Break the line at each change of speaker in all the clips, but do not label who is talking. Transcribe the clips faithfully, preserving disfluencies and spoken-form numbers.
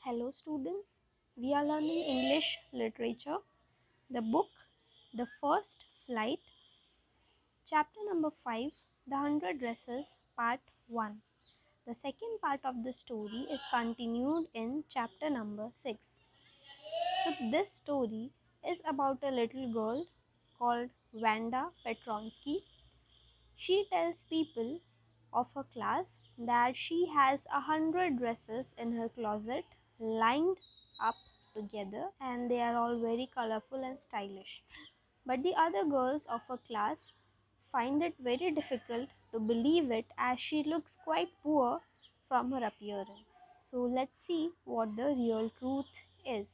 Hello students, we are learning English literature, the book The First Flight, chapter number five, The Hundred Dresses, part one. The second part of the story is continued in chapter number six. So this story is about a little girl called Vanda Petronsky. She tells people of her class that she has a hundred dresses in her closet lined up together, and they are all very colorful and stylish. But the other girls of her class find it very difficult to believe it, as she looks quite poor from her appearance. So let's see what the real truth is.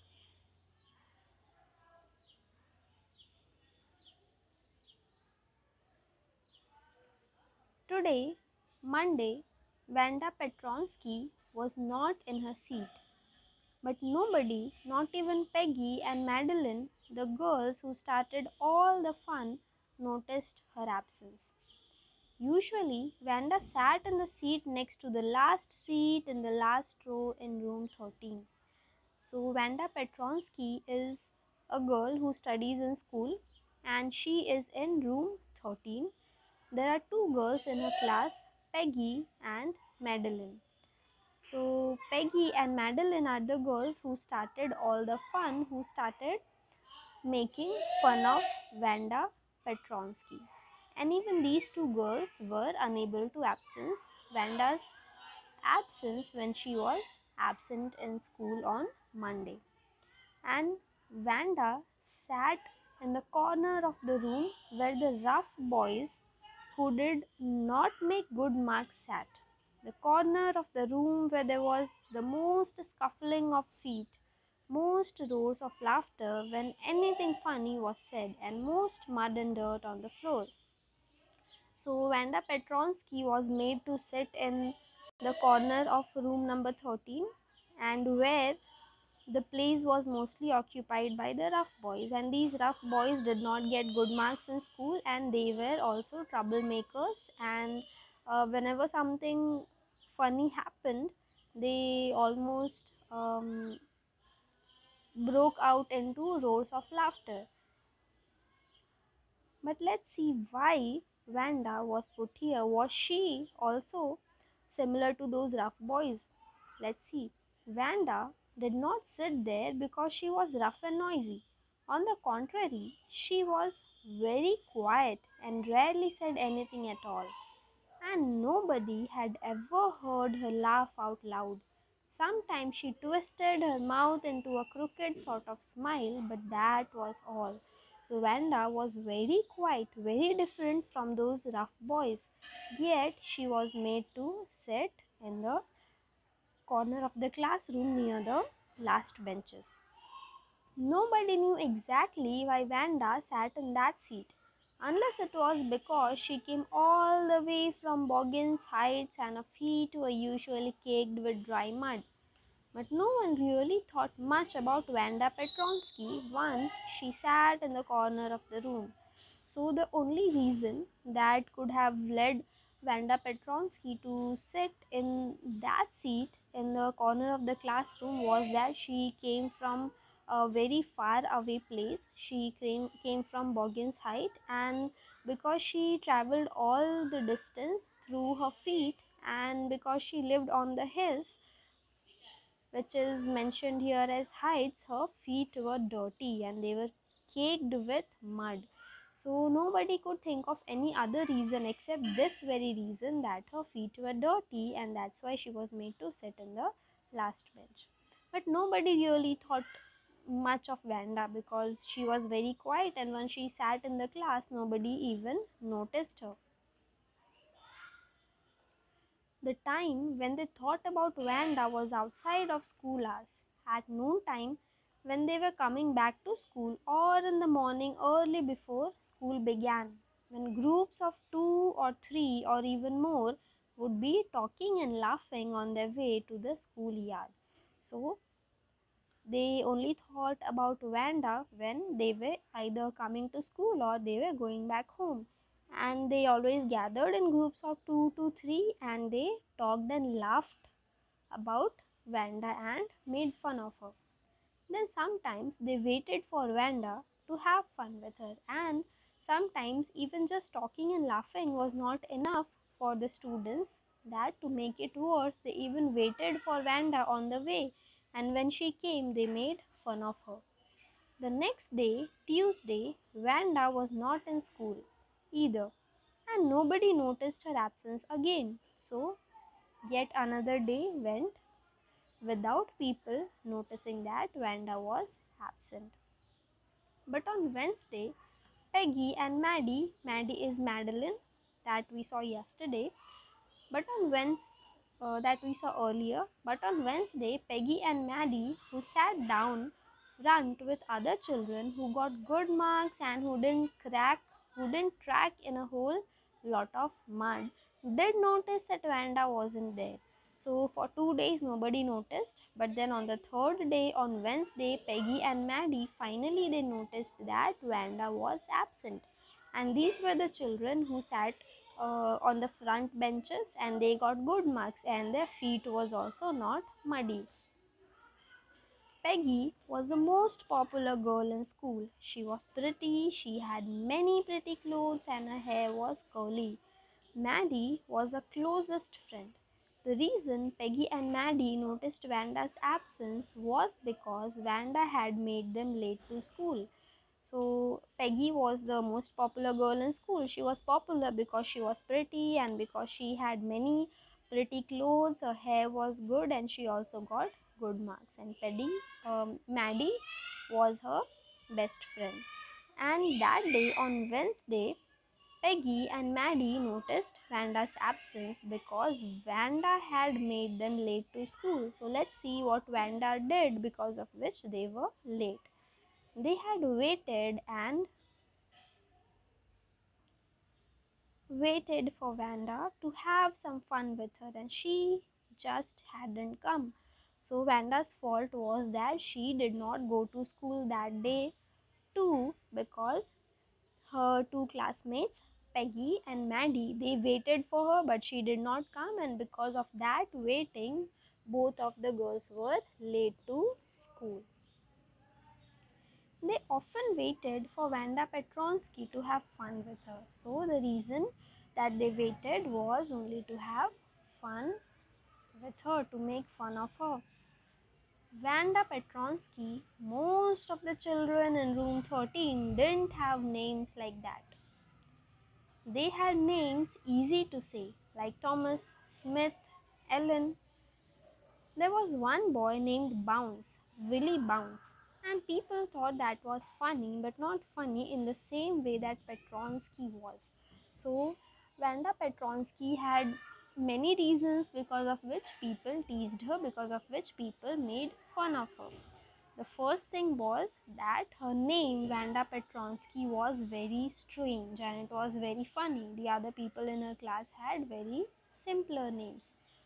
Today, Monday, Vanda Petronsky was not in her seat. But nobody, not even Peggy and Madeline, the girls who started all the fun, noticed her absence. Usually, Vanda sat in the seat next to the last seat in the last row in room thirteen. So, Vanda Petronsky is a girl who studies in school, and she is in room thirteen. There are two girls in her class, Peggy and Madeline. So Peggy and Madeline are the girls who started all the fun, who started making fun of Vanda Petronsky. And even these two girls were unable to absence Vanda's absence when she was absent in school on Monday. And Vanda sat in the corner of the room where the rough boys who did not make good marks sat. The corner of the room where there was the most scuffling of feet, most roars of laughter when anything funny was said, and most mud and dirt on the floor. So Vanda Petronsky was made to sit in the corner of room number thirteen, and where the place was mostly occupied by the rough boys, and these rough boys did not get good marks in school, and they were also troublemakers, and uh, whenever something funny happened, they almost um, broke out into roars of laughter. But let's see why Vanda was put here. Was she also similar to those rough boys? Let's see. Vanda did not sit there because she was rough and noisy. On the contrary, she was very quiet and rarely said anything at all. And nobody had ever heard her laugh out loud. Sometimes she twisted her mouth into a crooked sort of smile, but that was all. So Vanda was very quiet, very different from those rough boys. Yet she was made to sit in the corner of the classroom near the last benches. Nobody knew exactly why Vanda sat in that seat, unless it was because she came all the way from Boggins Heights and her feet were usually caked with dry mud. But no one really thought much about Vanda Petronsky once she sat in the corner of the room. So the only reason that could have led Vanda Petronsky to sit in that seat in the corner of the classroom was that she came from a very far away place. She came, came from Boggins Height, and because she traveled all the distance through her feet, and because she lived on the hills, which is mentioned here as heights, her feet were dirty and they were caked with mud. So nobody could think of any other reason except this very reason, that her feet were dirty, and that's why she was made to sit in the last bench. But nobody really thought much of Vanda because she was very quiet, and when she sat in the class, nobody even noticed her. The time when they thought about Vanda was outside of school hours, at noon time, when they were coming back to school, or in the morning early before school began, when groups of two or three or even more would be talking and laughing on their way to the schoolyard. So they only thought about Vanda when they were either coming to school or they were going back home. And they always gathered in groups of two to three, and they talked and laughed about Vanda and made fun of her. Then sometimes they waited for Vanda to have fun with her, and sometimes even just talking and laughing was not enough for the students. That to make it worse, they even waited for Vanda on the way, and when she came, they made fun of her. The next day, Tuesday, Vanda was not in school either, and nobody noticed her absence again. So, yet another day went without people noticing that Vanda was absent. But on Wednesday, Peggy and Maddie, Maddie is Madeline that we saw yesterday, but on Wednesday, uh, that we saw earlier, but on Wednesday, Peggy and Maddie, who sat down front with other children who got good marks and who didn't crack, who didn't track in a whole lot of mud, did notice that Vanda wasn't there. So for two days nobody noticed, but then on the third day, on Wednesday, Peggy and Maddie finally they noticed that Vanda was absent. And these were the children who sat uh, on the front benches and they got good marks and their feet was also not muddy. Peggy was the most popular girl in school. She was pretty, she had many pretty clothes and her hair was curly. Maddie was her closest friend. The reason Peggy and Maddie noticed Vanda's absence was because Vanda had made them late to school. So Peggy was the most popular girl in school. She was popular because she was pretty and because she had many pretty clothes. Her hair was good and she also got good marks. And Peggy, um, Maddie was her best friend. And that day on Wednesday, Peggy and Maddie noticed Vanda's absence because Vanda had made them late to school. So let's see what Vanda did because of which they were late. They had waited and waited for Vanda to have some fun with her, and she just hadn't come. So, Vanda's fault was that she did not go to school that day too because her two classmates, Peggy and Maddie, they waited for her but she did not come, and because of that waiting, both of the girls were late to school. They often waited for Vanda Petronsky to have fun with her. So the reason that they waited was only to have fun with her, to make fun of her. Vanda Petronsky, most of the children in room thirteen didn't have names like that. They had names easy to say, like Thomas, Smith, Ellen. There was one boy named Bounce, Willie Bounce, and people thought that was funny, but not funny in the same way that Petronsky was. So, Vanda Petronsky had many reasons because of which people teased her, because of which people made fun of her. The first thing was that her name, Vanda Petronsky, was very strange and it was very funny. The other people in her class had very simpler names.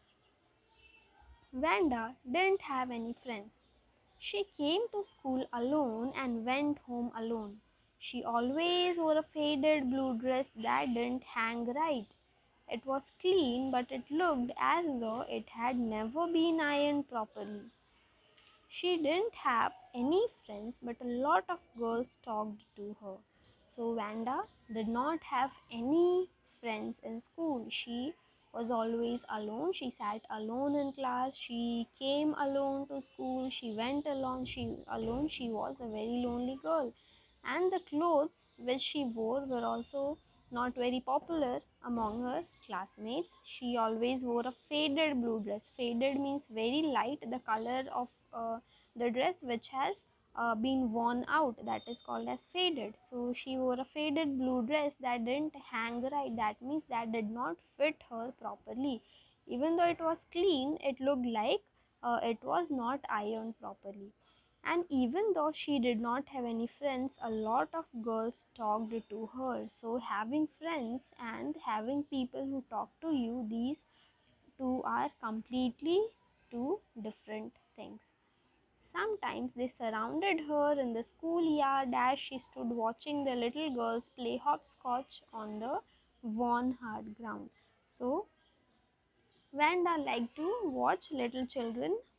Vanda didn't have any friends. She came to school alone and went home alone. She always wore a faded blue dress that didn't hang right. It was clean, but it looked as though it had never been ironed properly. She didn't have any friends, but a lot of girls talked to her. So Vanda did not have any friends in school. She was always alone. She sat alone in class. She came alone to school. She went alone. She alone. She was a very lonely girl. And the clothes which she wore were also not very popular among her classmates. She always wore a faded blue dress. Faded means very light, the color of uh, the dress which has uh, been worn out, that is called as faded. So she wore a faded blue dress that didn't hang right, that means that did not fit her properly. Even though it was clean, it looked like uh, it was not ironed properly. And even though she did not have any friends, a lot of girls talked to her. So having friends and having people who talk to you, these two are completely two different things. Sometimes they surrounded her in the schoolyard as she stood watching the little girls play hopscotch on the worn hard ground. So Vanda liked to watch little children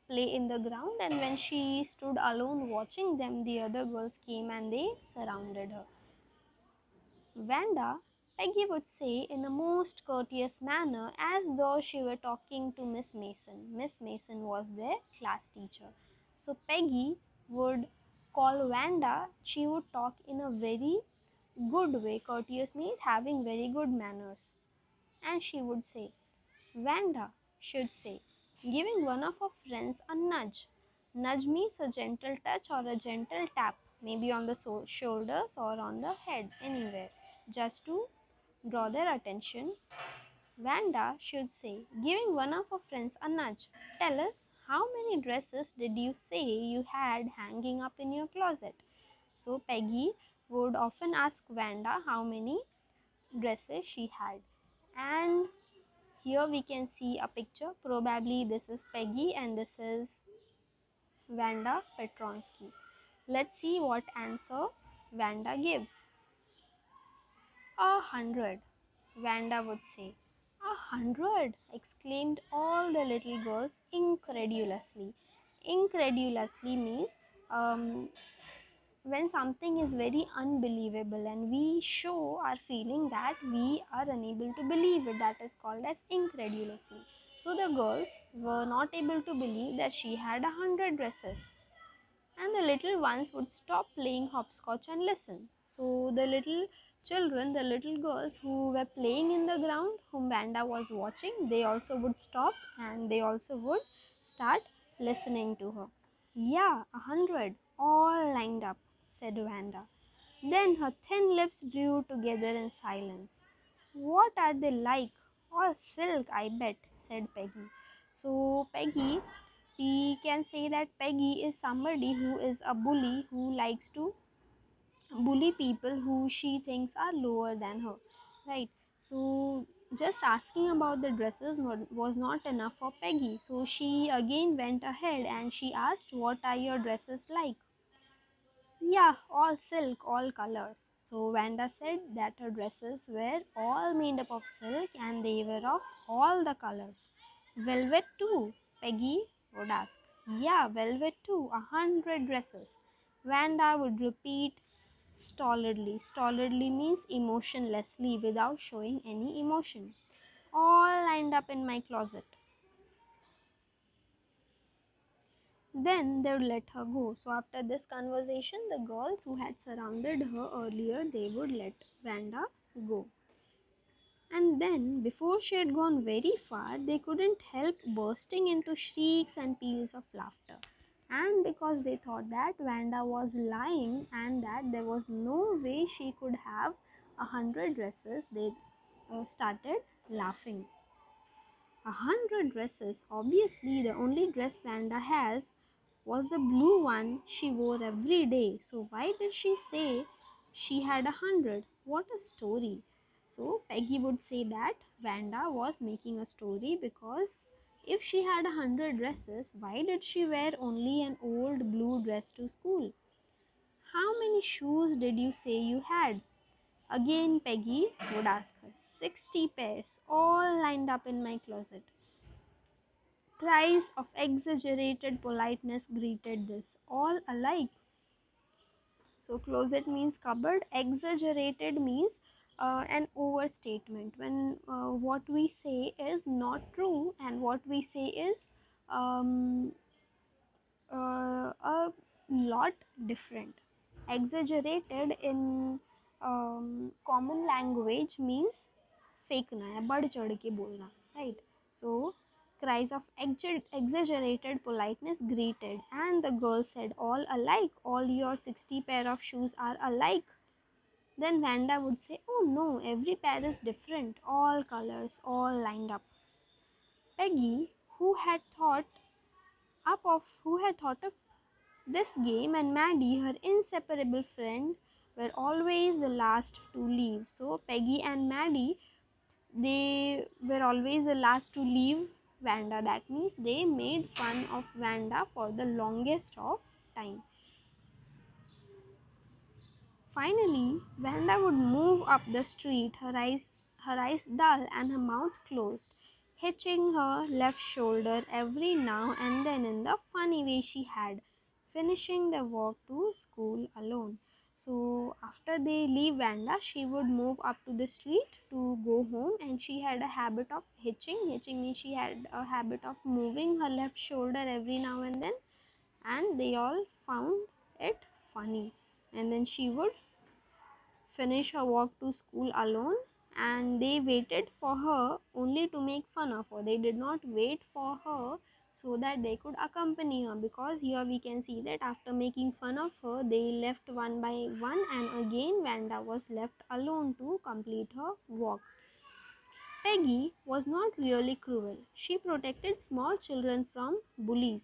play in the ground, and when she stood alone watching them, the other girls came and they surrounded her. Vanda, Peggy would say in a most courteous manner, as though she were talking to Miss Mason. Miss Mason was their class teacher. So Peggy would call Vanda, she would talk in a very good way. Courteous means having very good manners. And she would say, Vanda should say, giving one of her friends a nudge. Nudge means a gentle touch or a gentle tap, maybe on the so- shoulders or on the head, anywhere, just to draw their attention. Vanda should say, giving one of her friends a nudge, tell us how many dresses did you say you had hanging up in your closet? So Peggy would often ask Vanda how many dresses she had. And here we can see a picture. Probably this is Peggy and this is Vanda Petronsky. Let's see what answer Vanda gives. A hundred, Vanda would say. A hundred, exclaimed all the little girls incredulously. Incredulously means um, when something is very unbelievable and we show our feeling that we are unable to believe it, that is called as incredulously. So the girls were not able to believe that she had a hundred dresses, and the little ones would stop playing hopscotch and listen. So the little children, the little girls who were playing in the ground, whom Vanda was watching, they also would stop and they also would start listening to her. Yeah, a hundred, all lined up, said Vanda. Then her thin lips drew together in silence. What are they like? All silk, I bet, said Peggy. So, Peggy, we can say that Peggy is somebody who is a bully who likes to bully people who she thinks are lower than her, right? So, just asking about the dresses was not enough for Peggy. So, she again went ahead and she asked, what are your dresses like? Yeah, all silk, all colors. So Vanda said that her dresses were all made up of silk and they were of all the colors. Velvet too, Peggy would ask. Yeah, velvet too, a hundred dresses. Vanda would repeat stolidly. Stolidly means emotionlessly, without showing any emotion. All lined up in my closet. Then they would let her go. So after this conversation, the girls who had surrounded her earlier, they would let Vanda go. And then, before she had gone very far, they couldn't help bursting into shrieks and peals of laughter. And because they thought that Vanda was lying and that there was no way she could have a hundred dresses, they uh, started laughing. A hundred dresses. Obviously, the only dress Vanda has was the blue one she wore every day. So why did she say she had a hundred? What a story. So Peggy would say that Vanda was making a story because if she had a hundred dresses, why did she wear only an old blue dress to school? How many shoes did you say you had? Again Peggy would ask her. Sixty pairs, all lined up in my closet. Cries of exaggerated politeness greeted this, all alike. So, closet means cupboard, exaggerated means uh, an overstatement. When uh, what we say is not true and what we say is um, uh, a lot different. Exaggerated in um, common language means फेंकना या बढ़ चढ़ के बोलना, right? So cries of exaggerated politeness greeted, and the girl said, all alike, all your sixty pair of shoes are alike. Then Vanda would say, oh no, every pair is different, all colors, all lined up. Peggy, who had thought up of who had thought of this game, and Maddie, her inseparable friend, were always the last to leave. So Peggy and Maddie, they were always the last to leave Vanda. That means they made fun of Vanda for the longest of time. Finally, Vanda would move up the street, her eyes, her eyes dull and her mouth closed. hitching her left shoulder every now and then in the funny way she had, finishing the walk to school alone. So after they leave Vanda, she would move up to the street to go home, and she had a habit of hitching. Hitching means she had a habit of moving her left shoulder every now and then, and they all found it funny. And then she would finish her walk to school alone, and they waited for her only to make fun of her. They did not wait for her so that they could accompany her, because here we can see that after making fun of her, they left one by one, and again Vanda was left alone to complete her walk. Peggy was not really cruel. She protected small children from bullies,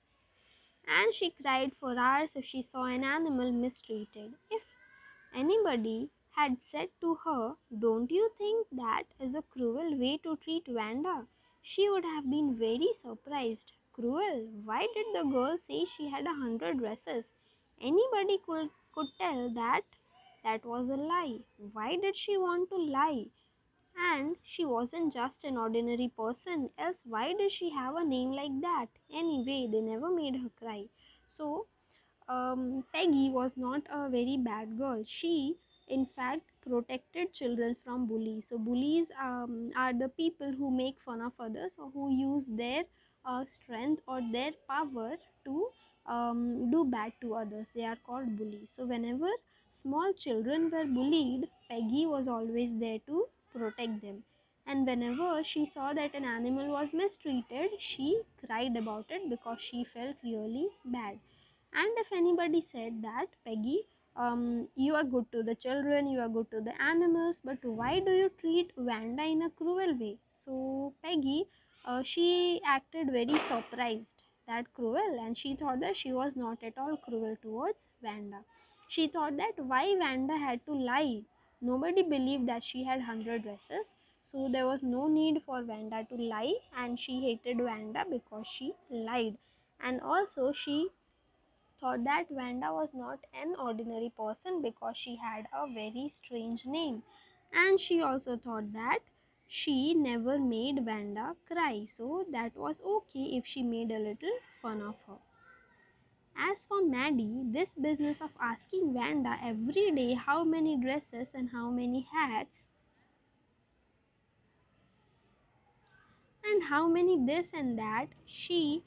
and she cried for hours if she saw an animal mistreated. If anybody had said to her, "Don't you think that is a cruel way to treat Vanda?" she would have been very surprised. Cruel? Why did the girl say she had a hundred dresses? Anybody could, could tell that that was a lie. Why did she want to lie? And she wasn't just an ordinary person, else why did she have a name like that? Anyway, they never made her cry. So um, Peggy was not a very bad girl. She, in fact, protected children from bullies. So, bullies um, are the people who make fun of others, or who use their uh, strength or their power to um, do bad to others. They are called bullies. So, whenever small children were bullied, Peggy was always there to protect them. And whenever she saw that an animal was mistreated, she cried about it because she felt really bad. And if anybody said that, Peggy, um, you are good to the children, you are good to the animals, but why do you treat Vanda in a cruel way? So Peggy, uh, she acted very surprised that cruel, and she thought that she was not at all cruel towards Vanda. She thought that why Vanda had to lie. Nobody believed that she had hundred dresses, so there was no need for Vanda to lie, and she hated Vanda because she lied. And also she thought that Vanda was not an ordinary person because she had a very strange name. And she also thought that she never made Vanda cry, so that was okay if she made a little fun of her. As for Maddie, this business of asking Vanda every day how many dresses and how many hats and how many this and that she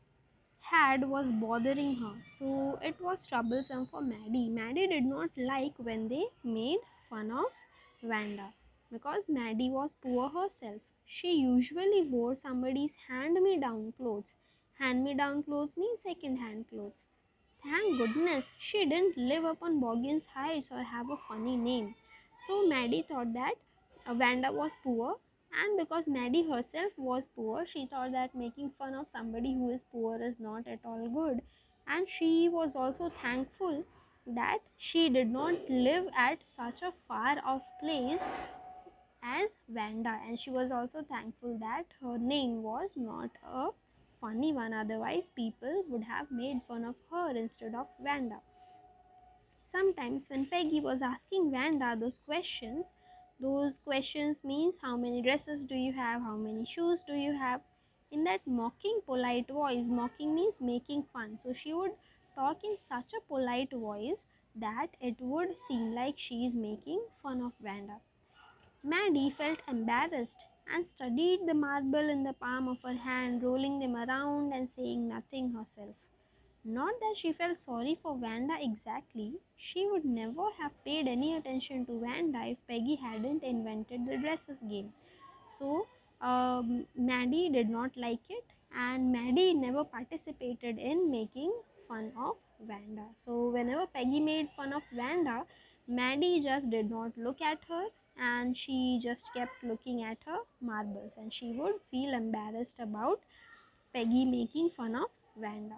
had was bothering her, so it was troublesome for Maddie. Maddie did not like when they made fun of Vanda, because Maddie was poor herself. She usually wore somebody's hand me down clothes. Hand me down clothes means second hand clothes. Thank goodness she didn't live up on Boggins Heights or have a funny name. So Maddie thought that uh, Vanda was poor, and because Maddie herself was poor, she thought that making fun of somebody who is poor is not at all good. And she was also thankful that she did not live at such a far off place as Vanda, and she was also thankful that her name was not a funny one, otherwise, people would have made fun of her instead of Vanda. Sometimes, when Peggy was asking Vanda those questions, those questions means how many dresses do you have, how many shoes do you have, in that mocking, polite voice. Mocking means making fun. So she would talk in such a polite voice that it would seem like she is making fun of Vanda. Maddie felt embarrassed and studied the marble in the palm of her hand, rolling them around and saying nothing herself. Not that she felt sorry for Vanda exactly. She would never have paid any attention to Vanda if Peggy hadn't invented the dresses game. So, um, Maddie did not like it, and Maddie never participated in making fun of Vanda. So, whenever Peggy made fun of Vanda, Maddie just did not look at her, and she just kept looking at her marbles, and she would feel embarrassed about Peggy making fun of Vanda,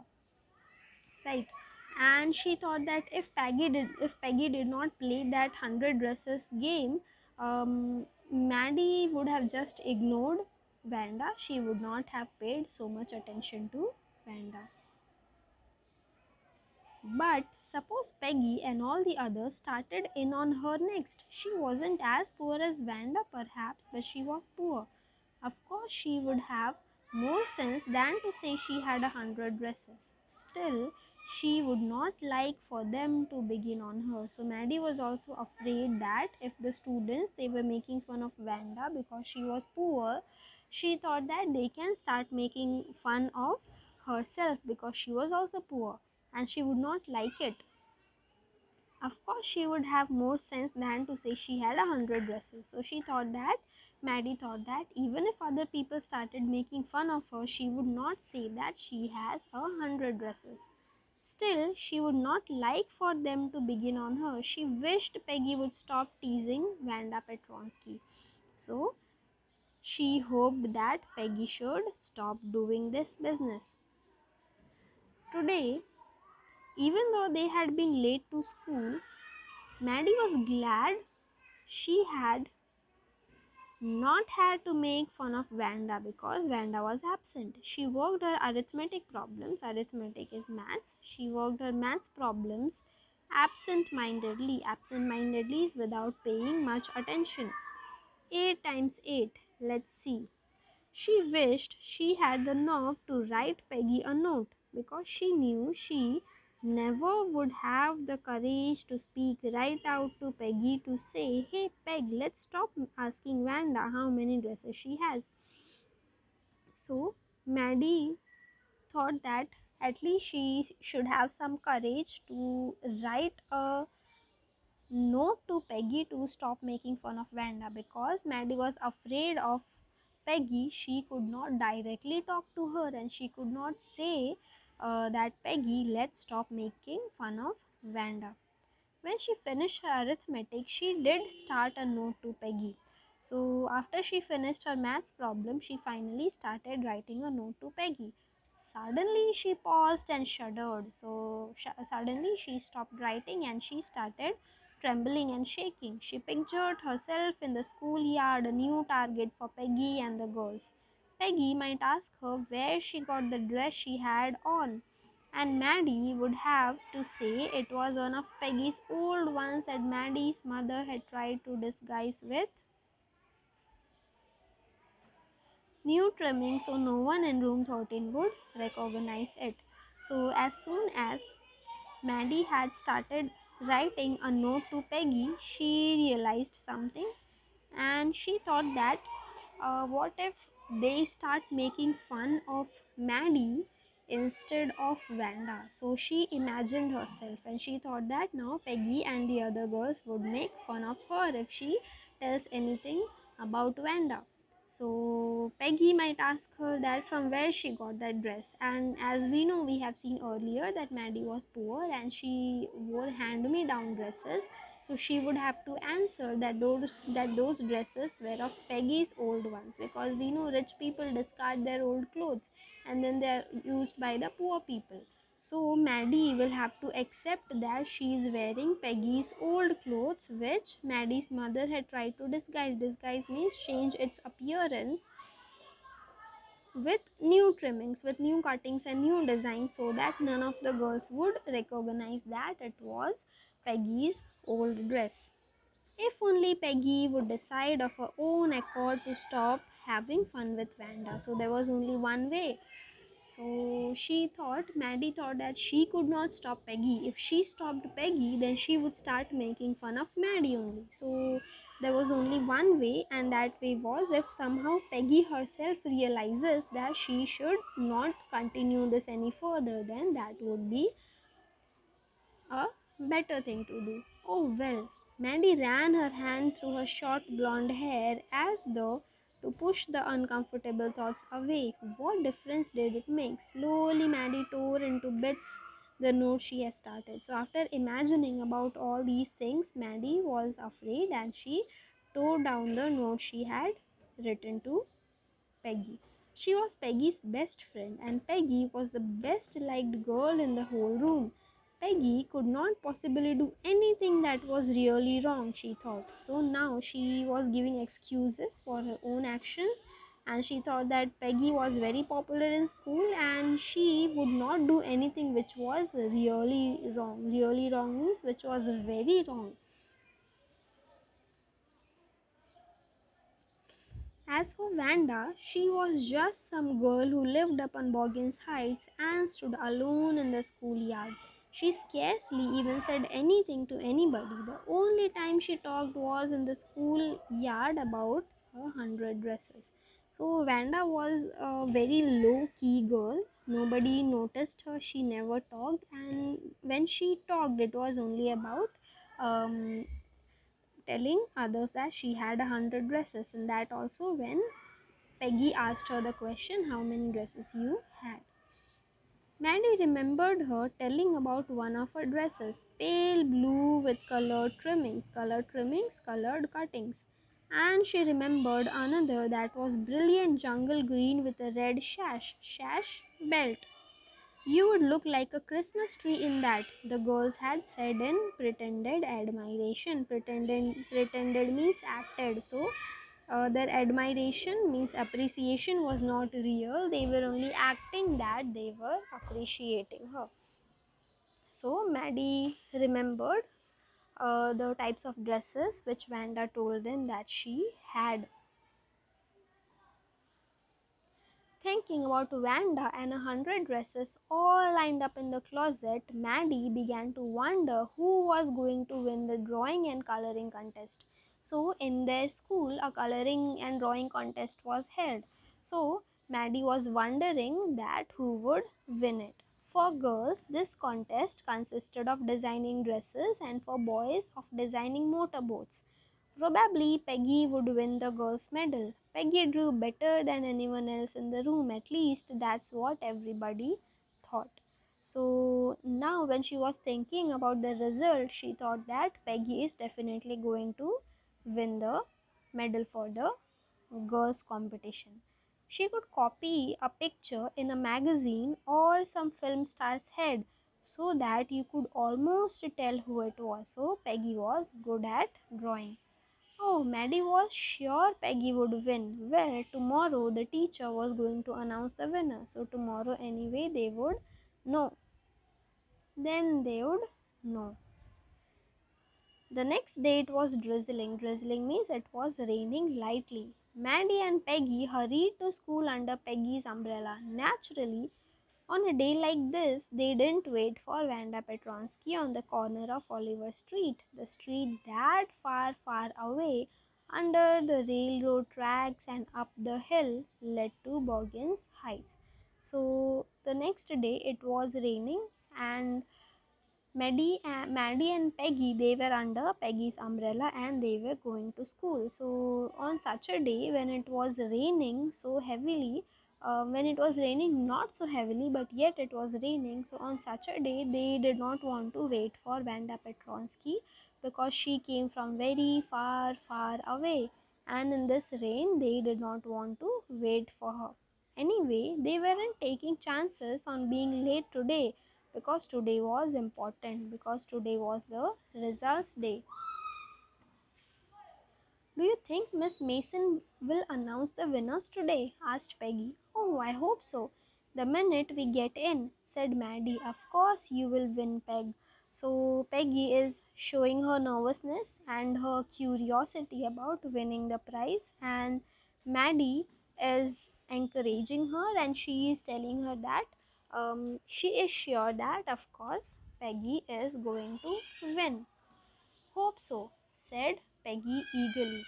right? And she thought that if Peggy did if Peggy did not play that hundred dresses game, um, Maddie would have just ignored Vanda. She would not have paid so much attention to Vanda. But suppose Peggy and all the others started in on her next. She wasn't as poor as Vanda perhaps, but she was poor. Of course, she would have more sense than to say she had a hundred dresses. Still, she would not like for them to begin on her. So Maddie was also afraid that if the students they were making fun of Vanda because she was poor, she thought that they can start making fun of herself because she was also poor and she would not like it. Of course, she would have more sense than to say she had a hundred dresses. So she thought that, Maddie thought that even if other people started making fun of her, she would not say that she has a hundred dresses. Still, she would not like for them to begin on her. She wished Peggy would stop teasing Vanda Petronsky. So she hoped that Peggy should stop doing this business. Today, even though they had been late to school, Maddie was glad she had not had to make fun of Vanda because Vanda was absent. She worked her arithmetic problems, arithmetic is maths, she worked her maths problems absent mindedly. Absent mindedly is without paying much attention. eight times eight, let's see. She wished she had the nerve to write Peggy a note because she knew she never would have the courage to speak right out to Peggy to say, "Hey Peg, let's stop asking Vanda how many dresses she has." So Maddie thought that at least she should have some courage to write a note to Peggy to stop making fun of Vanda because Maddie was afraid of Peggy. She could not directly talk to her and she could not say uh, that Peggy, let's stop making fun of Vanda. When she finished her arithmetic, she did start a note to Peggy. So after she finished her maths problem, she finally started writing a note to Peggy. Suddenly she paused and shuddered. So sh- suddenly she stopped writing and she started trembling and shaking. She pictured herself in the schoolyard, a new target for Peggy and the girls. Peggy might ask her where she got the dress she had on, and Maddie would have to say it was one of Peggy's old ones that Maddie's mother had tried to disguise with new trimming so no one in room thirteen would recognize it. So, as soon as Maddie had started writing a note to Peggy, she realized something and she thought that uh, what if they start making fun of Maddie instead of Vanda? So she imagined herself and she thought that now Peggy and the other girls would make fun of her if she tells anything about Vanda. So Peggy might ask her that from where she got that dress. And as we know, we have seen earlier that Maddie was poor and she wore hand-me-down dresses. So she would have to answer that those that those dresses were of Peggy's old ones because we know rich people discard their old clothes and then they are used by the poor people. So Maddie will have to accept that she is wearing Peggy's old clothes which Maddie's mother had tried to disguise. Disguise means change its appearance with new trimmings, with new cuttings and new designs so that none of the girls would recognize that it was Peggy's old dress. If only Peggy would decide of her own accord to stop having fun with Vanda. So there was only one way. So she thought, Maddie thought that she could not stop Peggy. If she stopped Peggy, then she would start making fun of Maddie only. So there was only one way, and that way was if somehow Peggy herself realizes that she should not continue this any further, then that would be a better thing to do. Oh well, Maddie ran her hand through her short blonde hair as though to push the uncomfortable thoughts away. What difference did it make? Slowly, Maddie tore into bits the note she had started. So, after imagining about all these things, Maddie was afraid and she tore down the note she had written to Peggy. She was Peggy's best friend, and Peggy was the best liked girl in the whole room. Peggy could not possibly do anything that was really wrong, she thought. So now she was giving excuses for her own actions, and she thought that Peggy was very popular in school and she would not do anything which was really wrong. Really wrong means which was very wrong. As for Vanda, she was just some girl who lived up on Boggins Heights and stood alone in the schoolyard. She scarcely even said anything to anybody. The only time she talked was in the schoolyard about her hundred dresses. So Vanda was a very low key girl. Nobody noticed her. She never talked, and when she talked, it was only about um, telling others that she had a hundred dresses, and that also when Peggy asked her the question how many dresses you had. Maddie remembered her telling about one of her dresses, pale blue with colored trimmings, colored trimmings, colored cuttings. And she remembered another that was brilliant jungle green with a red sash, sash belt. You would look like a Christmas tree in that, the girls had said in pretended admiration. Pretended, pretended means acted. So uh, their admiration means appreciation was not real. They were only acting that they were appreciating her. So Maddie remembered uh, the types of dresses which Vanda told them that she had. Thinking about Vanda and a hundred dresses all lined up in the closet, Maddie began to wonder who was going to win the drawing and coloring contest. So, in their school, a coloring and drawing contest was held. So, Maddie was wondering that who would win it. For girls, this contest consisted of designing dresses, and for boys, of designing motorboats. Probably Peggy would win the girls' medal. Peggy drew better than anyone else in the room, at least that's what everybody thought. So now, when she was thinking about the result, she thought that Peggy is definitely going to win the medal for the girls' competition. She could copy a picture in a magazine or some film star's head so that you could almost tell who it was. So Peggy was good at drawing. Oh, Maddie was sure Peggy would win. Well, tomorrow the teacher was going to announce the winner. So, tomorrow, anyway, they would know. Then they would know. The next day it was drizzling. Drizzling means it was raining lightly. Maddie and Peggy hurried to school under Peggy's umbrella. Naturally, on a day like this, they didn't wait for Vanda Petronsky on the corner of Oliver Street, the street that far, far away, under the railroad tracks and up the hill, led to Boggins Heights. So the next day it was raining, and Maddie and, Maddie and Peggy, they were under Peggy's umbrella and they were going to school. So on such a day when it was raining so heavily, uh, when it was raining not so heavily but yet it was raining, so on such a day they did not want to wait for Vanda Petronsky because she came from very far, far away, and in this rain they did not want to wait for her. Anyway, they weren't taking chances on being late today because today was important, because today was the results day. Do you think Miss Mason will announce the winners today? Asked Peggy. Oh, I hope so. The minute we get in, said Maddie. Of course you will win, Peg. So Peggy is showing her nervousness and her curiosity about winning the prize, and Maddie is encouraging her and she is telling her that um, she is sure that, of course, Peggy is going to win. Hope so, said Peggy eagerly.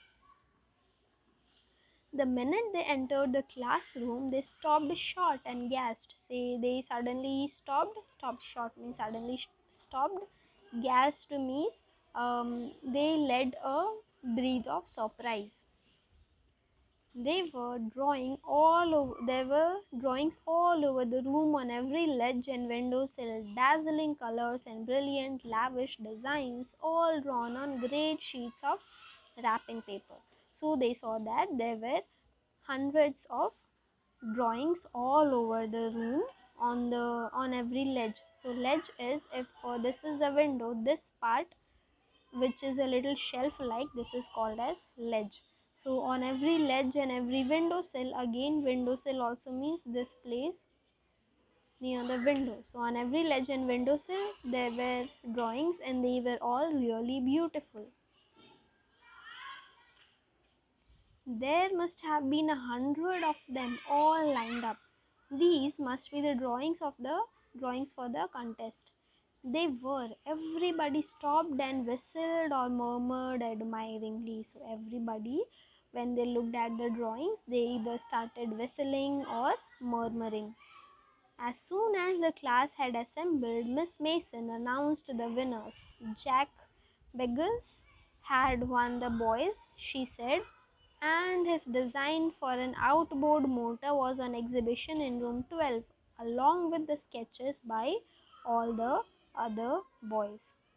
The minute they entered the classroom, they stopped short and gasped. Say, they suddenly stopped. Stopped short means suddenly sh- stopped. Gasped means um, they led a breath of surprise. They were drawing all over. There were drawings all over the room on every ledge and windowsill, dazzling colors and brilliant, lavish designs, all drawn on great sheets of wrapping paper. So they saw that there were hundreds of drawings all over the room on the on every ledge. So ledge is, if uh, this is a window, this part which is a little shelf like, this is called as ledge. So on every ledge and every windowsill, again windowsill also means this place near the window. So on every ledge and windowsill there were drawings and they were all really beautiful. There must have been a hundred of them all lined up. These must be the drawings of the drawings for the contest. They were. Everybody stopped and whistled or murmured admiringly. So everybody, when they looked at the drawings, they either started whistling or murmuring. As soon as the class had assembled, Miss Mason announced the winners. Jack Beggles had won the boys, she said, and his design for an outboard motor was on exhibition in room twelve, along with the sketches by all the other boys.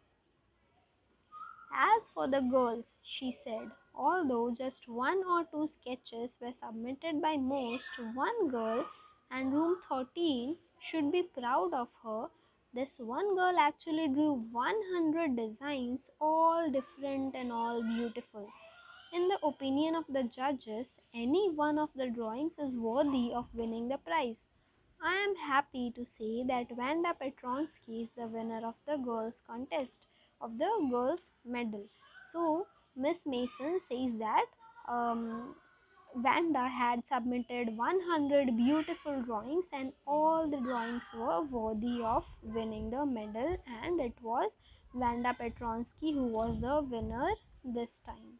As for the girls, she said, although just one or two sketches were submitted by most, one girl, and room thirteen should be proud of her. This one girl actually drew one hundred designs, all different and all beautiful. In the opinion of the judges, any one of the drawings is worthy of winning the prize. I am happy to say that Vanda Petronsky is the winner of the girls' contest, of the girls' medal. So, Miss Mason says that um, Vanda had submitted one hundred beautiful drawings, and all the drawings were worthy of winning the medal, and it was Vanda Petronsky who was the winner this time.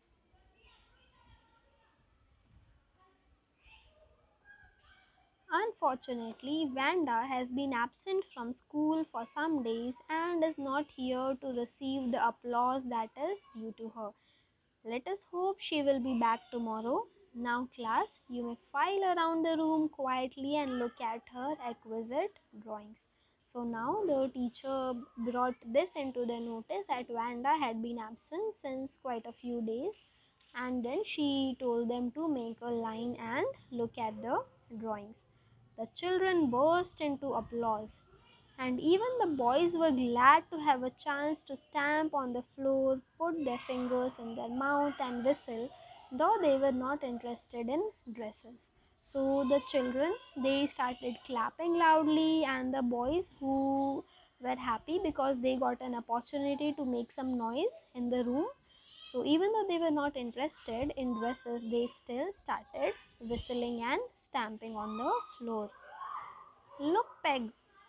Unfortunately, Vanda has been absent from school for some days and is not here to receive the applause that is due to her. Let us hope she will be back tomorrow. Now, class, you may file around the room quietly and look at her exquisite drawings. So now the teacher brought this into the notice that Vanda had been absent since quite a few days, and then she told them to make a line and look at the drawings. The children burst into applause, and even the boys were glad to have a chance to stamp on the floor, put their fingers in their mouth, and whistle, though they were not interested in dresses. So the children, they started clapping loudly, and the boys who were happy because they got an opportunity to make some noise in the room, so even though they were not interested in dresses, they still started whistling and stamping on the floor. Look, Peg,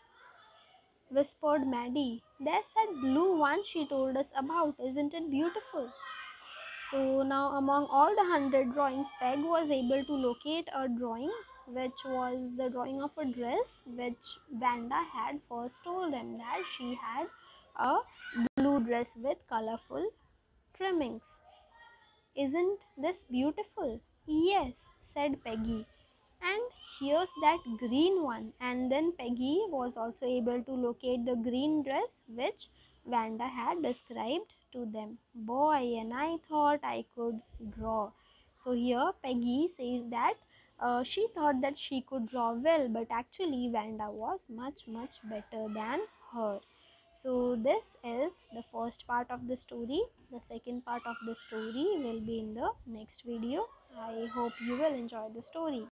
whispered Maddie. There's that blue one she told us about. Isn't it beautiful? So now among all the hundred drawings, Peg was able to locate a drawing which was the drawing of a dress which Vanda had first told them that she had a blue dress with colorful trimmings. Isn't this beautiful? Yes, said Peggy. And here's that green one. And then Peggy was also able to locate the green dress which Vanda had described to them. Boy, and I thought I could draw. So here Peggy says that uh, she thought that she could draw well, but actually Vanda was much, much better than her. So this is the first part of the story. The second part of the story will be in the next video. I hope you will enjoy the story.